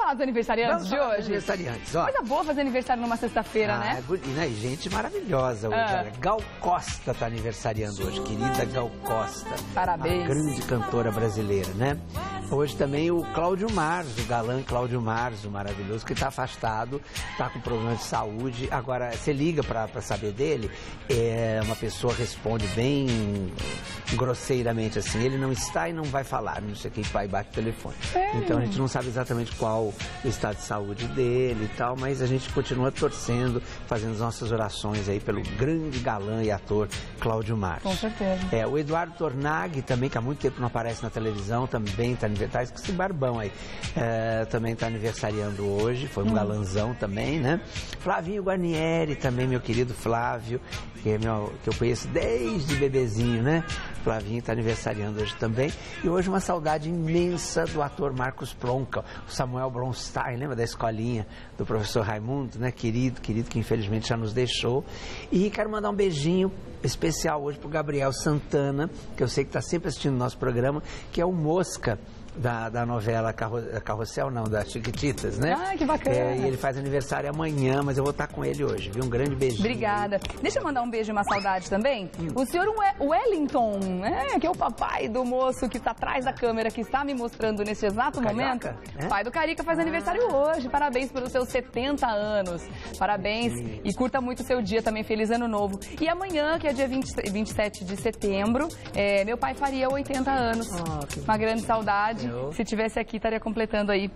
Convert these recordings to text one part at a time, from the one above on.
falar dos aniversariantes de hoje? Aniversariantes, ó. Coisa boa fazer aniversário numa sexta-feira, né? É bonito, né? Gente maravilhosa hoje. Olha, Gal Costa tá aniversariando hoje, querida Gal Costa. Parabéns. A grande cantora brasileira, né? Hoje também o Cláudio Marzo, o galã Cláudio Marzo, maravilhoso, que tá afastado, tá com problema de saúde. Agora, você liga pra saber dele, uma pessoa responde bem grosseiramente assim, ele não está e não vai falar, não sei quem vai bate o telefone. Então a gente não sabe exatamente qual o estado de saúde dele e tal, mas a gente continua torcendo, fazendo as nossas orações aí pelo grande galã e ator Cláudio Marzo. Com certeza. O Eduardo Tornag também, que há muito tempo não aparece na televisão, também está aniversariando, com esse barbão aí, também está aniversariando hoje, foi um galanzão também, né? Flavinho Guarnieri também, meu querido Flávio, que eu conheço desde bebezinho, né? Flavinho está aniversariando hoje também. E hoje uma saudade imensa do ator Marcos Plonka, o Samuel Bronstein, lembra da escolinha do professor Raimundo, né? Querido, que infelizmente já nos deixou. E quero mandar um beijinho especial hoje pro Gabriel Santana, que eu sei que está sempre assistindo o nosso programa, que é o Mosca da novela Carrossel, não, das Chiquititas, né? Ah, que bacana. E ele faz aniversário amanhã, mas eu vou estar com ele hoje, viu? Um grande beijinho. Obrigada. Deixa eu mandar um beijo e uma saudade também. O senhor Wellington, que é o papai do moço que está atrás da câmera, que está me mostrando nesse exato momento. Pai do Carica faz aniversário hoje. Parabéns pelos seus 70 anos. Parabéns e curta muito o seu dia também. Feliz Ano Novo. E amanhã, que é dia 27 de setembro, meu pai faria 80 anos. Uma grande saudade. Se tivesse aqui, estaria completando aí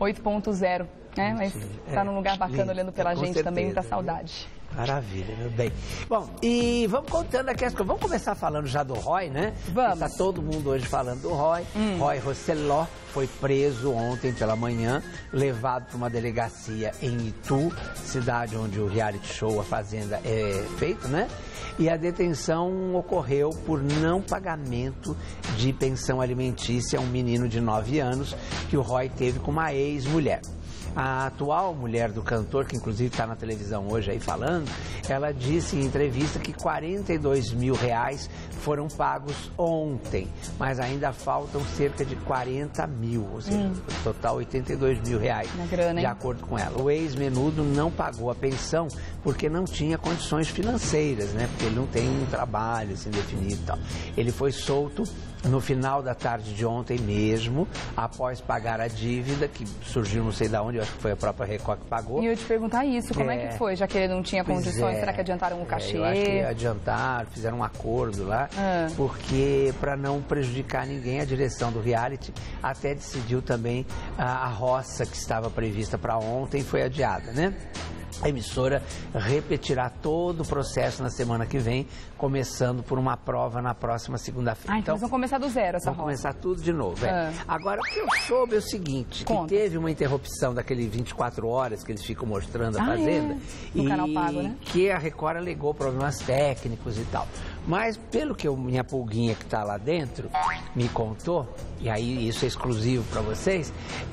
8.0, né? Mas está num lugar bacana olhando pela gente certeza, também, muita saudade. Maravilha, meu bem. Bom, e vamos contando aqui as coisas. Vamos começar falando já do Roy, né? Vamos. Está todo mundo hoje falando do Roy. Roy Rosselot foi preso ontem pela manhã, levado para uma delegacia em Itu, cidade onde o reality show A Fazenda é feito, né? E a detenção ocorreu por não pagamento de pensão alimentícia a um menino de 9 anos que o Roy teve com uma ex-mulher. A atual mulher do cantor, que inclusive está na televisão hoje aí falando, ela disse em entrevista que 42 mil reais foram pagos ontem, mas ainda faltam cerca de 40 mil, ou seja, no total 82 mil reais, grana, de acordo com ela. O ex-menudo não pagou a pensão porque não tinha condições financeiras, né? Porque ele não tem um trabalho assim definido e tal. Ele foi solto no final da tarde de ontem mesmo, após pagar a dívida, que surgiu não sei de onde, eu acho que foi a própria Record que pagou. E eu ia te perguntar isso, como é que foi? Já que ele não tinha condições, será que adiantaram o cachê? Eu acho que adiantaram, fizeram um acordo lá, porque para não prejudicar ninguém, a direção do reality até decidiu também a roça que estava prevista para ontem foi adiada, né? A emissora repetirá todo o processo na semana que vem, começando por uma prova na próxima segunda-feira. Então vão começar do zero essa roça. Vão começar tudo de novo. Agora, o que eu soube é o seguinte, que teve uma interrupção daquele 24 horas que eles ficam mostrando a Fazenda. No canal pago, né? Que a Record alegou problemas técnicos e tal. Mas, pelo que minha pulguinha que está lá dentro me contou, e aí isso é exclusivo para vocês,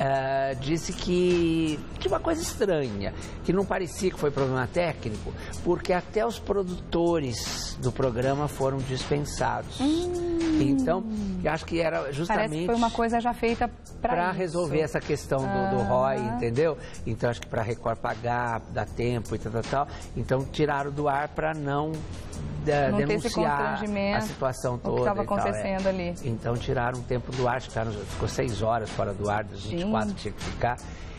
disse que tinha uma coisa estranha, que não parecia que foi problema técnico, porque até os produtores do programa foram dispensados. Então, eu acho que era justamente... Parece que foi uma coisa já feita para resolver essa questão do Roy, entendeu? Então, acho que para a Record pagar, dar tempo e tal. Então, tiraram do ar para não denunciar a situação toda. O que estava acontecendo ali. Então, tiraram um tempo do ar, ficou 6 horas fora do ar, das 24 que tinha que ficar.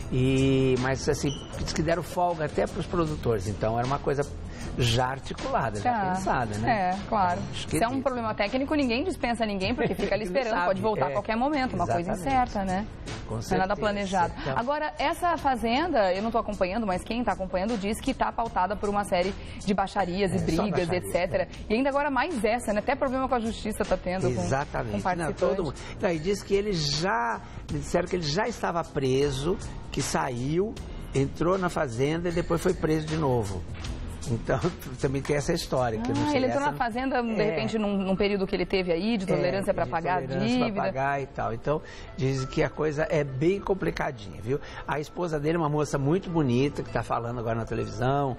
Mas, assim, diz que deram folga até para os produtores. Então, era uma coisa já articulada, já pensada, né? Claro. Se é um problema técnico, ninguém dispensa ninguém, porque fica ali esperando, pode voltar a qualquer momento, uma coisa incerta, né? Com certeza. Não é nada planejado. Então... Agora, essa Fazenda, eu não estou acompanhando, mas quem está acompanhando diz que está pautada por uma série de baixarias e brigas, etc. E ainda agora mais essa, né? Até problema com a justiça está tendo com participantes. Todo mundo. E diz que disseram que ele já estava preso, que saiu, entrou na Fazenda e depois foi preso de novo. Então, também tem essa história. Que eu não sei, ele entrou na Fazenda, de repente, num período que ele teve aí, de tolerância para pagar a dívida. Para pagar e tal. Então, dizem que a coisa é bem complicadinha, viu? A esposa dele é uma moça muito bonita, que está falando agora na televisão,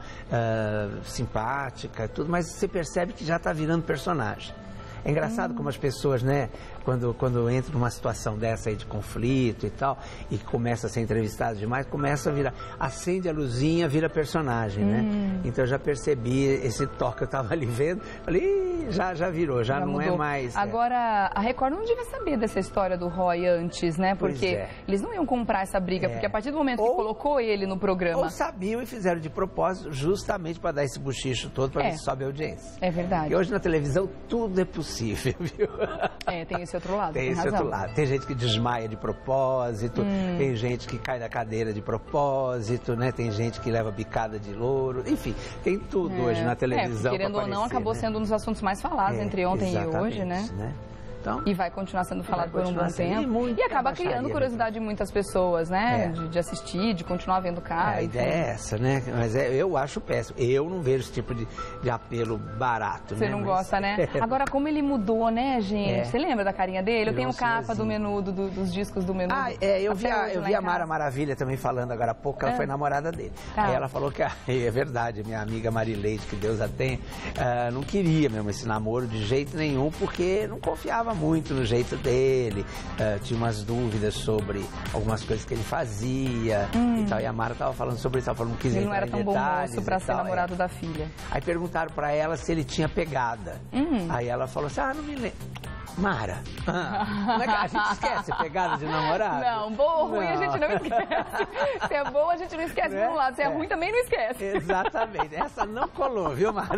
simpática, tudo, mas você percebe que já está virando personagem. É engraçado como as pessoas, né, quando entra numa situação dessa aí de conflito e tal, e começa a ser entrevistado demais, começa a virar, acende a luzinha, vira personagem, né? Então eu já percebi esse toque que eu tava ali vendo, falei, já virou, já não mudou. É mais... Agora, a Record não devia saber dessa história do Roy antes, né? Porque eles não iam comprar essa briga, porque a partir do momento que colocou ele no programa... Ou sabiam e fizeram de propósito, justamente para dar esse buchicho todo, para ver se sobe a audiência. É verdade. E hoje na televisão tudo é possível, viu? Tem esse outro lado. Tem esse outro lado. Tem gente que desmaia de propósito, tem gente que cai da cadeira de propósito, né? Tem gente que leva bicada de louro, enfim, tem tudo hoje na televisão. Querendo ou não, acabou sendo um dos assuntos mais falados entre ontem e hoje, né? Então, e vai continuar sendo falado por um bom tempo. E acaba criando curiosidade de muitas pessoas, né? De assistir, de continuar vendo cara. A ideia é essa, né? Mas eu acho péssimo. Eu não vejo esse tipo de apelo barato. Você não gosta, né? Agora, como ele mudou, né, gente? Você lembra da carinha dele? Eu tenho capa do Menudo, dos discos do Menudo. Eu vi a Mara Maravilha também falando agora há pouco, ela foi namorada dele. Aí ela falou que, é verdade, minha amiga Marileide, que Deus a tenha, não queria mesmo esse namoro de jeito nenhum, porque não confiava muito no jeito dele, tinha umas dúvidas sobre algumas coisas que ele fazia e tal, e a Mara estava falando sobre isso, não quis ele não era tão bom moço para ser namorado da filha. Aí perguntaram para ela se ele tinha pegada, aí ela falou assim, não me lembro. Mara, a gente esquece pegada de namorado? Não, boa ou ruim a gente não esquece. Se é boa, a gente não esquece de um lado. Se é ruim, também não esquece. Exatamente. Essa não colou, viu, Mara?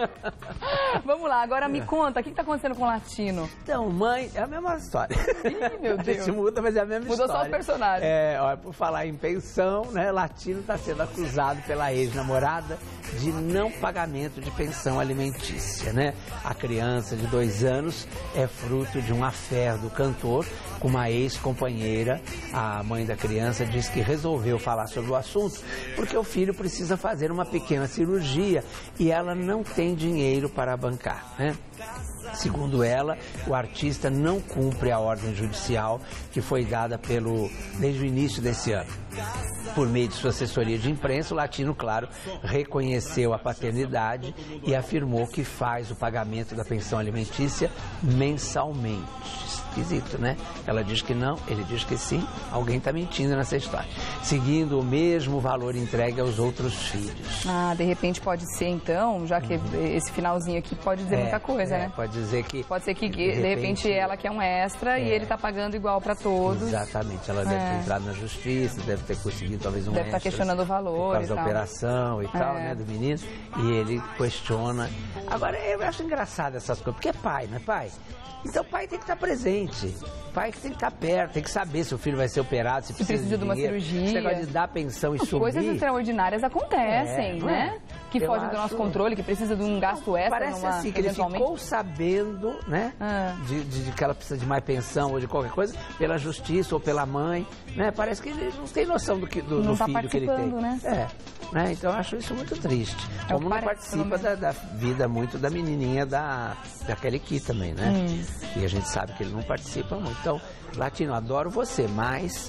Vamos lá, agora me conta, o que está acontecendo com o Latino? Então, mãe, é a mesma história. Ih, meu Deus. A gente muda, mas é a mesma história. Mudou só os personagens. Por falar em pensão, né, Latino está sendo acusado pela ex-namorada de não pagamento de pensão alimentícia, né? A criança de 2 anos é fruto de um affair do cantor com uma ex-companheira. A mãe da criança diz que resolveu falar sobre o assunto porque o filho precisa fazer uma pequena cirurgia e ela não tem dinheiro para bancar, né? Segundo ela, o artista não cumpre a ordem judicial que foi dada desde o início desse ano. Por meio de sua assessoria de imprensa, o Latino, claro, reconheceu a paternidade e afirmou que faz o pagamento da pensão alimentícia mensalmente. Esquisito, né? Ela diz que não, ele diz que sim. Alguém está mentindo nessa história. Seguindo o mesmo valor entregue aos outros filhos. De repente pode ser então, já que esse finalzinho aqui pode dizer muita coisa, né? Pode dizer que... Pode ser que, de repente, ela quer um extra e ele está pagando igual para todos. Exatamente. Ela deve ter entrado na justiça, deve ter conseguido talvez um extra. Deve estar questionando o valor por causa da operação e tal, né, do menino. E ele questiona. Agora, eu acho engraçado essas coisas, porque é pai, não é pai? Então o pai tem que estar presente, o pai tem que estar perto, tem que saber se o filho vai ser operado, se precisa de uma cirurgia. Esse negócio de dar pensão e subir. Coisas extraordinárias acontecem, né? Que fogem do nosso controle, que precisa de um gasto extra. Parece assim, que ele ficou sabendo, né, de que ela precisa de mais pensão ou de qualquer coisa, pela justiça ou pela mãe, né? Parece que ele não tem noção do filho que ele tem. Né? Então eu acho isso muito triste. Como não participa da vida muito da menininha da Kelly Key também, né? E a gente sabe que ele não participa muito. Então, Latino, adoro você, mas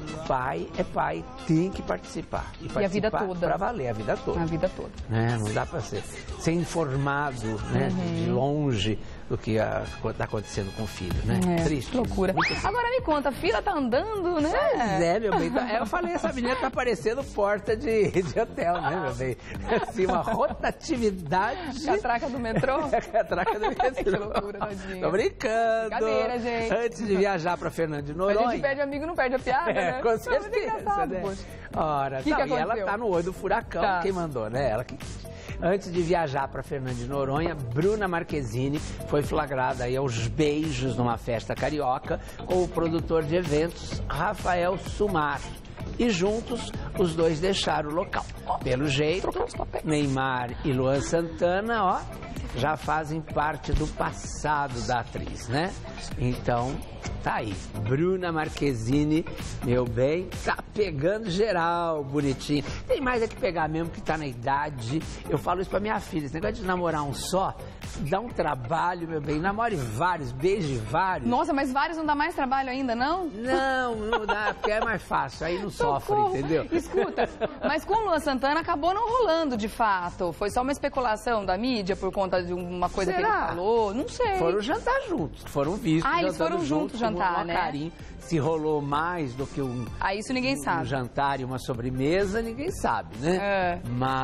pai é pai, tem que participar. E participar a vida toda. Para valer, a vida toda. A vida toda. Né? Não dá para ser informado, né, de longe do que está acontecendo com o filho, né? Triste. Que loucura. Agora me conta, a fila tá andando, né? Meu bem. Eu falei, essa menina tá parecendo porta de hotel, né, meu bem? Assim, uma rotatividade. Catraca do metrô? Catraca do metrô. Que loucura, tadinha. Tô brincando. Brincadeira, gente. Antes de viajar para Fernando de Noronha. A gente perde amigo, não perde a piada, né? Com certeza, né? Ora, que e ela tá no olho do furacão, quem mandou, né? Ela que... Antes de viajar para Fernando de Noronha, Bruna Marquezine foi flagrada aí aos beijos numa festa carioca com o produtor de eventos, Rafael Sumar. E juntos, os dois deixaram o local. Pelo jeito, Neymar e Luan Santana, já fazem parte do passado da atriz, né? Então, tá aí. Bruna Marquezine, meu bem, tá pegando geral, bonitinho. Tem mais é que pegar mesmo, que tá na idade. Eu falo isso pra minha filha, esse negócio de namorar um só, dá um trabalho, meu bem. Namore vários, beije vários. Nossa, mas vários não dá mais trabalho ainda, não? Não dá, porque é mais fácil, aí não sofre, entendeu? Escuta, mas com o Luan Santana acabou não rolando de fato. Foi só uma especulação da mídia por conta de uma coisa que ele falou? Não sei. Foram jantar juntos, foram vistos. Eles foram juntos jantar, né? Carinho. Se rolou mais do que isso ninguém sabe. Um jantar e uma sobremesa, ninguém sabe, né?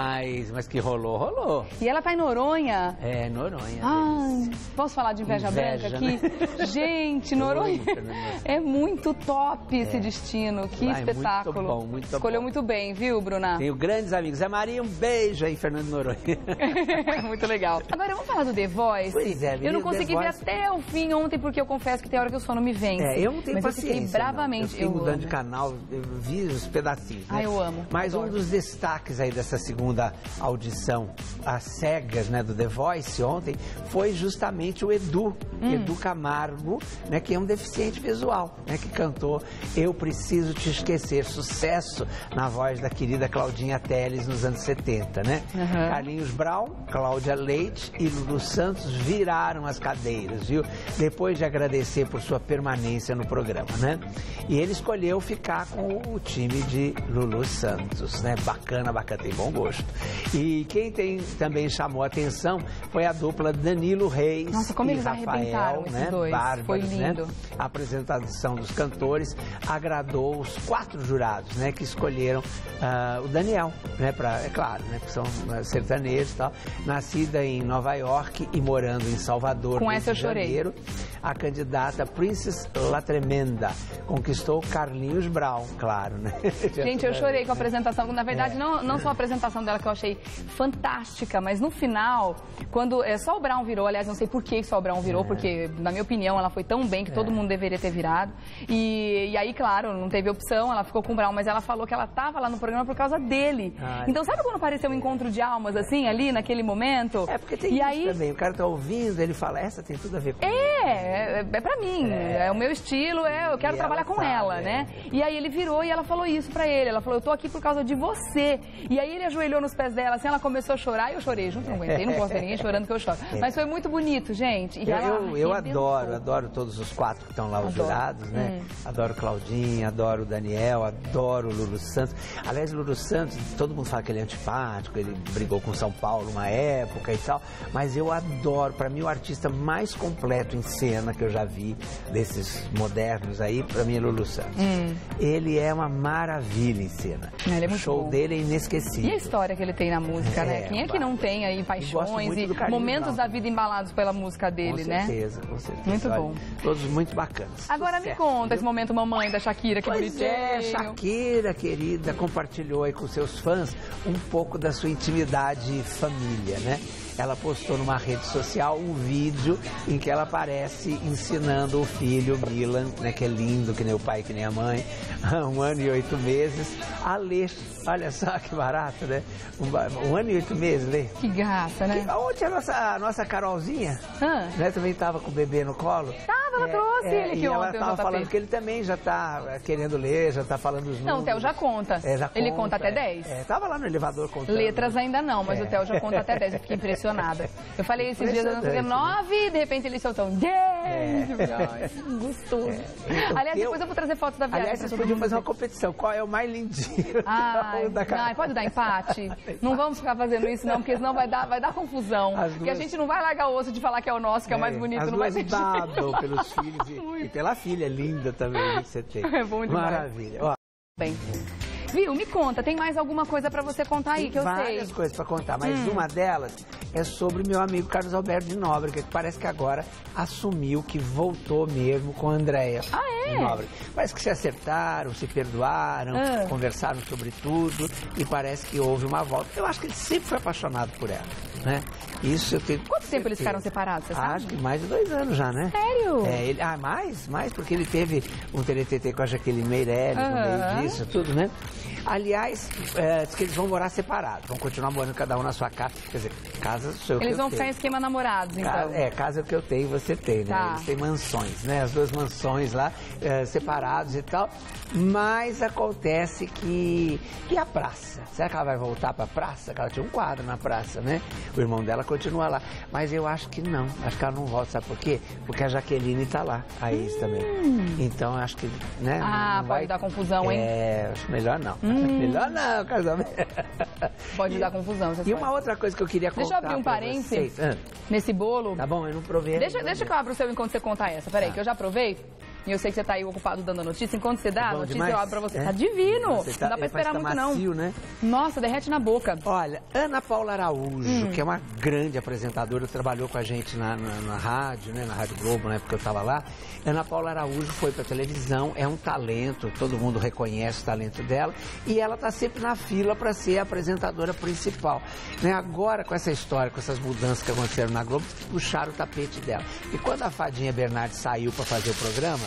Mas que rolou. E ela tá em Noronha? Noronha. Posso falar de inveja branca aqui? Né? Gente, Noronha é muito top esse destino. Que espetáculo. Muito bom, muito bom. Escolheu muito bem, viu, Bruna? Tenho grandes amigos. Zé Maria, um beijo aí, Fernando Noronha. Muito legal. Agora, vamos falar do The Voice? Pois é, eu não consegui ver até o fim ontem, porque eu confesso que tem hora que o sono me vence. Eu não tenho paciência. Eu fiquei bravamente. Eu fiquei mudando de canal, eu vi os pedacinhos. Né? Eu amo. Mas um dos destaques aí dessa segunda audição às cegas, né, do The Voice ontem, foi justamente o Edu Camargo, né, que é um deficiente visual, né, que cantou Eu Preciso Te Esquecer, sucesso na voz da querida Claudinha Telles nos anos 70, né? Carlinhos Brown, Cláudia Leite e Lulu Santos viraram as cadeiras, viu? Depois de agradecer por sua permanência no programa, né? E ele escolheu ficar com o time de Lulu Santos, né? Bacana, tem bom gosto. E quem também chamou a atenção foi a dupla Danilo Reis. Nossa, como e eles Rafael, arrebentaram esses dois. Bárbaros, foi lindo. Né? A apresentação dos cantores agradou os 4 jurados, né? Que escolheram o Daniel, né? É claro, né? Que são sertanejos e tal. Nascida em Nova York e morando em Salvador, com essa eu chorei. A candidata Princess La Tremenda conquistou Carlinhos Brown, claro, né? Gente, eu chorei com a apresentação. Na verdade, não só a apresentação dela que eu achei fantástica, mas no final, quando só o Brown virou, aliás, não sei por que só o Brown virou, porque, na minha opinião, ela foi tão bem que todo mundo deveria ter virado. E aí, claro, não teve opção, ela ficou com o Brown, mas ela falou que ela estava lá no programa por causa dele. Então, sabe quando apareceu um encontro de almas, assim, ali, naquele momento? Porque tem isso também, o cara tá ouvindo, ele fala, essa tem tudo a ver com é pra mim, é o meu estilo, eu quero trabalhar com ela, né? E aí ele virou e ela falou isso pra ele, ela falou, eu tô aqui por causa de você. E aí ele ajoelhou nos pés dela, assim, ela começou a chorar e eu chorei junto, não aguentei, não posso ver ninguém chorando que eu choro. Mas foi muito bonito, gente. E eu adoro todos os 4 que estão lá, os jurados, né? Adoro Claudinha, adoro Daniel, adoro Lulu Santos. Aliás, Lulu Santos, todo mundo fala que ele é antipático, ele brigou com São Paulo uma época e tal, mas eu adoro, pra mim o artista mais completo em cena que eu já vi, desses modernos aí, pra mim é Lulu Santos. Ele é uma maravilha em cena. Ele é muito o show bom. dele é inesquecível. E a história que ele tem na música, né? Quem é que não tem aí paixões e momentos da vida embalados pela música dele, né? Com certeza. Muito bom. Todos muito bacanas. Agora me conta esse momento mamãe da Shakira, que bonitinho. Shakira, querida, compartilhou aí com seus fãs um pouco da sua intimidade família, né? Ela postou numa rede social um vídeo em que ela aparece ensinando o filho, Milan, né, que é lindo, que nem o pai, que nem a mãe, 1 ano e 8 meses, a ler. Olha só que barato, né? 1 ano e 8 meses, ler. Que graça, né? Ontem a nossa Carolzinha, né, também estava com o bebê no colo. Ela trouxe ele que e ontem. Ela estava falando que ele também já está querendo ler, já está falando os números. Não, o Theo já conta. Ele conta até 10. Estava lá no elevador contando. Letras ainda não, mas o Theo já conta até 10. Eu fiquei impressionada. Eu falei esses dias, eu não sei, 9, e de repente ele soltou 10. Gostoso. Aliás, depois eu vou trazer fotos da viagem. Aliás, vocês podiam fazer uma competição. Qual é o mais lindinho? Pode dar empate? Não vamos ficar fazendo isso não, porque senão vai dar confusão. Porque a gente não vai largar o osso de falar que é o nosso, que é o mais bonito. Não vai ser pelos filhos e pela filha linda também que você tem. É bom demais. Maravilha. Ó. Bem. Viu? Me conta, tem mais alguma coisa pra você contar aí, que eu sei? Tem várias coisas pra contar, mas uma delas é sobre meu amigo Carlos Alberto de Nóbrega, que parece que agora assumiu que voltou mesmo com a Andréia. De Nóbrega. Parece que se acertaram, se perdoaram, conversaram sobre tudo e parece que houve uma volta. Eu acho que ele sempre foi apaixonado por ela, né? Isso eu tenho. Quanto tempo eles ficaram separados, você sabe? Acho que mais de 2 anos já, né? Sério? Mais, porque ele teve um TTT com a Jaqueline Meirelles no meio disso, tudo, né? Aliás, diz que eles vão morar separados, vão continuar morando cada um na sua casa. Quer dizer, casa sou eu que eu tenho. Eles vão ficar em esquema namorados, então. Casa que eu tenho e você tem, né? Eles têm mansões, né? As 2 mansões lá, separados e tal. Mas acontece que... E a praça? Será que ela vai voltar pra praça? Porque ela tinha um quadro na praça, né? O irmão dela continua lá. Mas eu acho que não. Acho que ela não volta. Sabe por quê? Porque a Jaqueline tá lá, a ex também. Então, acho que, né? Pode dar confusão, hein? Acho melhor não. Melhor não, casamento. Pode dar confusão. E uma outra coisa que eu queria contar. Deixa eu abrir um parênteses nesse bolo. Tá bom, eu não provei. Deixa que eu abro o seu enquanto você conta essa. Peraí, que eu já provei. E eu sei que você tá aí ocupado dando a notícia. Enquanto você dá a notícia, eu abro pra você. Tá divino. Não dá pra esperar muito, macio, não. Né? Nossa, derrete na boca. Olha, Ana Paula Araújo, que é uma grande apresentadora, trabalhou com a gente na rádio, né? Na Rádio Globo, né? Porque eu tava lá. Ana Paula Araújo foi pra televisão, é um talento, todo mundo reconhece o talento dela. E ela tá sempre na fila pra ser a apresentadora principal. Né? Agora, com essa história, com essas mudanças que aconteceram na Globo, puxaram o tapete dela. E quando a Fadinha Bernardes saiu pra fazer o programa,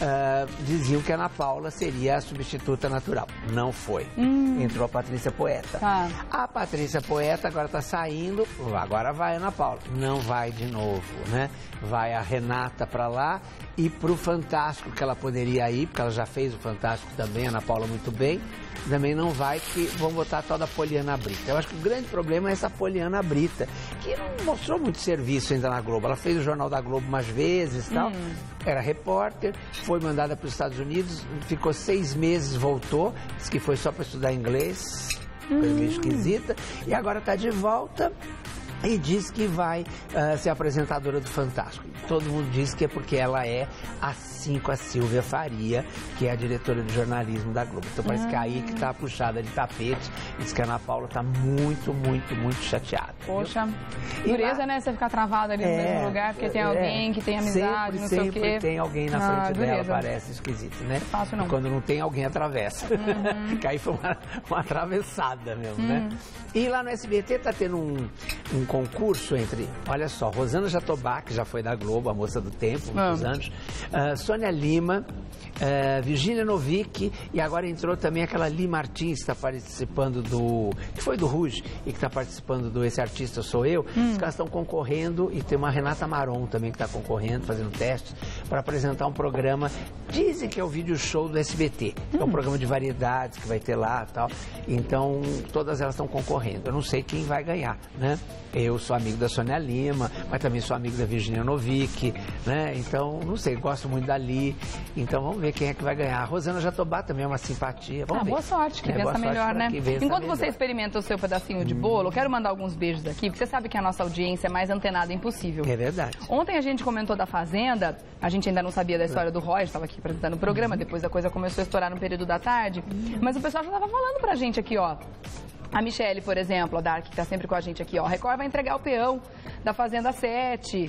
diziam que a Ana Paula seria a substituta natural. Não foi. Entrou a Patrícia Poeta. A Patrícia Poeta agora está saindo, agora vai a Ana Paula. Não vai de novo, né? Vai a Renata para lá e para o Fantástico, que ela poderia ir, porque ela já fez o Fantástico também, a Ana Paula muito bem. Também não vai, que vão botar a tal da Poliana Brita. Eu acho que o grande problema é essa Poliana Brita, que não mostrou muito serviço ainda na Globo. Ela fez o Jornal da Globo umas vezes e tal, era repórter, foi mandada para os Estados Unidos, ficou 6 meses, voltou, disse que foi só para estudar inglês, coisa meio esquisita, e agora está de volta. E diz que vai ser apresentadora do Fantástico. Todo mundo diz que é porque ela é assim com a Silvia Faria, que é a diretora de jornalismo da Globo. Então parece que é aí que tá puxada de tapete. Diz que a Ana Paula tá muito, muito, muito chateada. Poxa, dureza, lá, né? Você ficar travada ali no mesmo lugar, porque tem alguém que tem amizade, não sei o quê. Sempre tem alguém na frente dela, parece esquisito, né? Fácil não. E quando não tem, alguém atravessa. Que aí foi uma atravessada mesmo, né? E lá no SBT tá tendo um concurso entre, olha só, Rosana Jatobá, que já foi da Globo, a moça do tempo, muitos anos, Sônia Lima, Virgínia Novick, e agora entrou também aquela Li Martins, que está participando que foi do Ruge, e que está participando do Esse Artista Sou Eu. Os caras estão concorrendo, e tem uma Renata Maron também que está concorrendo, fazendo testes, para apresentar um programa, dizem que é o vídeo show do SBT, que é um programa de variedades que vai ter lá e tal. Então, todas elas estão concorrendo. Eu não sei quem vai ganhar, né? Eu sou amigo da Sônia Lima, mas também sou amigo da Virgínia Novick, né? Então, não sei, gosto muito da Li. Então, vamos ver quem é que vai ganhar. A Rosana Jatobá também é uma simpatia. Vamos ver. Boa sorte, que vença melhor, né? Enquanto você experimenta o seu pedacinho de bolo, eu quero mandar alguns beijos aqui, porque você sabe que a nossa audiência é mais antenada impossível. É verdade. Ontem a gente comentou da Fazenda, a gente ainda não sabia da história do Roy, estava aqui apresentando o programa, depois a coisa começou a estourar no período da tarde, mas o pessoal já estava falando pra gente aqui, ó. A Michele, por exemplo, a Dark, que está sempre com a gente aqui, ó. A Record vai entregar o peão da Fazenda 7.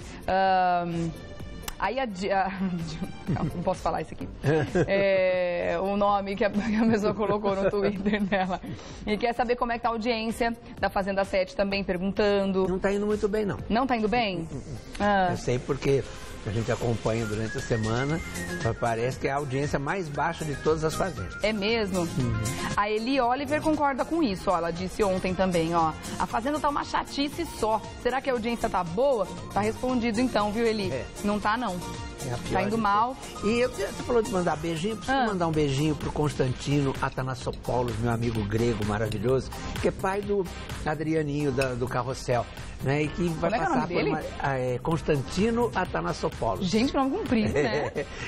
Aí não posso falar isso aqui. O nome que a pessoa colocou no Twitter dela. E quer saber como é que tá a audiência da Fazenda 7 também, perguntando. Não tá indo muito bem, não. Não tá indo bem? Eu sei porque a gente acompanha durante a semana, parece que é a audiência mais baixa de todas as fazendas. É mesmo? A Eli Oliver concorda com isso, ó, ela disse ontem também, ó. A Fazenda tá uma chatice só. Será que a audiência tá boa? Tá respondido então, viu, Eli? Não tá, não. Tá indo mal. E você falou de mandar beijinho, preciso mandar um beijinho pro Constantino Athanassopoulos, meu amigo grego maravilhoso, que é pai do Adrianinho do Carrossel, né? E que vai passar por uma... Constantino Athanassopoulos. Gente, nome comprido, né?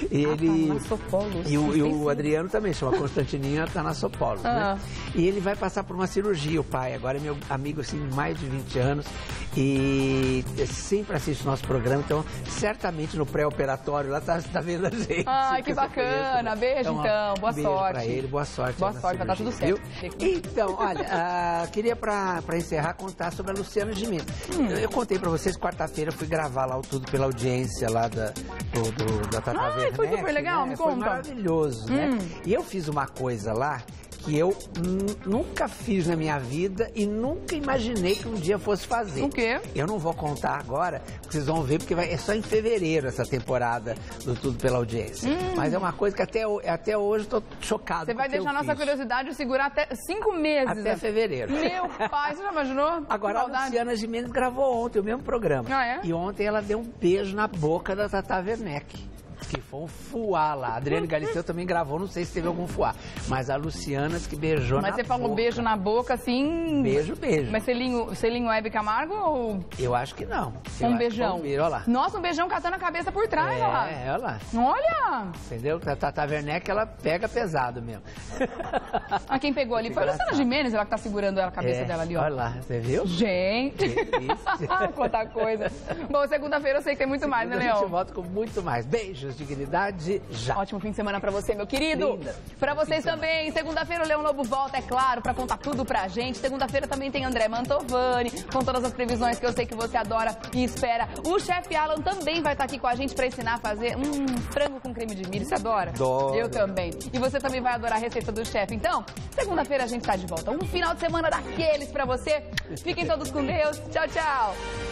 E o Adriano também chama Constantininho Athanassopoulos, né? E ele vai passar por uma cirurgia, o pai. Agora é meu amigo, assim, mais de 20 anos. E sempre assiste o nosso programa, então certamente no pré-operatório lá tá vendo a gente. Ai, que bacana. Beijo, então. Boa beijo sorte. Pra ele, boa sorte. Boa sorte, vai dar tudo certo. Então, olha, queria pra encerrar contar sobre a Luciana Gimenez. Eu contei pra vocês, quarta-feira fui gravar lá o Tudo pela Audiência lá da Tata Werneck. Foi super legal, me conta. Foi maravilhoso, né? E eu fiz uma coisa lá que eu nunca fiz na minha vida e nunca imaginei que um dia fosse fazer. O quê? Eu não vou contar agora, porque vocês vão ver, porque é só em fevereiro essa temporada do Tudo pela Audiência. Mas é uma coisa que até hoje eu tô chocado. Você vai deixar a nossa curiosidade segurar até 5 meses. Até fevereiro. Meu pai, você já imaginou? Agora a Luciana Gimenez gravou ontem o mesmo programa. Ah, é? E ontem ela deu um beijo na boca da Tata Werneck. que foi um fuá lá. A Adriane Galisteu também gravou, não sei se teve algum fuá. Mas a Luciana que beijou na boca. Mas você falou beijo na boca, assim... Beijo. Mas selinho Hebe Camargo ou... Eu acho que não. Um beijão. Olha lá. Nossa, um beijão catando a cabeça por trás, olha lá. Olha lá. Olha! Entendeu? A Tata Werneck, ela pega pesado mesmo. Ah, quem pegou ali foi a Luciana Gimenez, ela que tá segurando a cabeça dela ali, ó. Olha lá, você viu? Gente! Quanta coisa. Bom, segunda-feira eu sei que tem muito mais, né, Leão? A gente volta com muito mais. Beijos, dignidade, já. Ótimo fim de semana pra você, meu querido. Linda. Pra vocês também. Segunda-feira o Leão Lobo volta, é claro, pra contar tudo pra gente. Segunda-feira também tem André Mantovani, com todas as previsões que eu sei que você adora e espera. O chefe Alan também vai estar aqui com a gente pra ensinar a fazer frango com creme de milho. Você adora? Adoro. Eu também. E você também vai adorar a receita do chefe. Então, segunda-feira a gente tá de volta. Um final de semana daqueles pra você. Fiquem todos com Deus. Tchau, tchau.